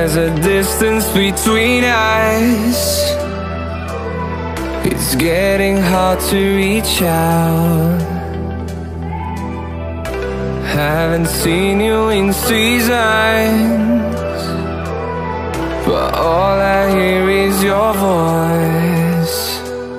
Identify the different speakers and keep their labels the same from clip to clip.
Speaker 1: there's a distance between us. It's getting hard to reach out. Haven't seen you in seasons, but all I hear is your voice.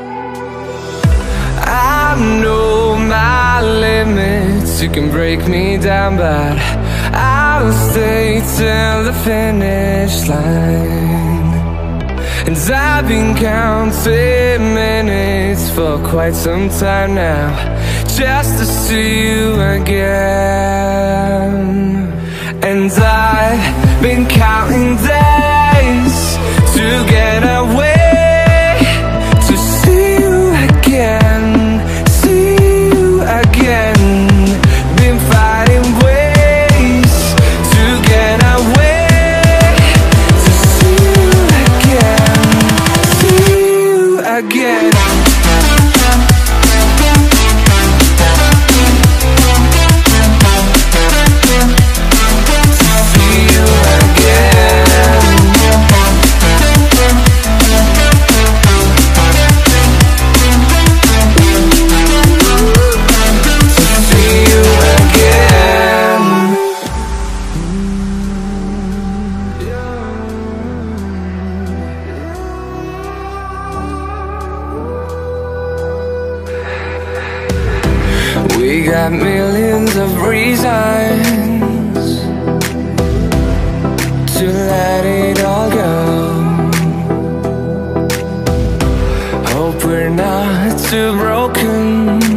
Speaker 1: I know my limits, you can break me down, but I'll stay till the finish line. And I've been counting minutes for quite some time now, just to see you again. And I've been counting days to get away, to see you again, see you again. Been fighting ways to get away, to see you again, see you again. We got millions of reasons to let it all go. Hope we're not too broken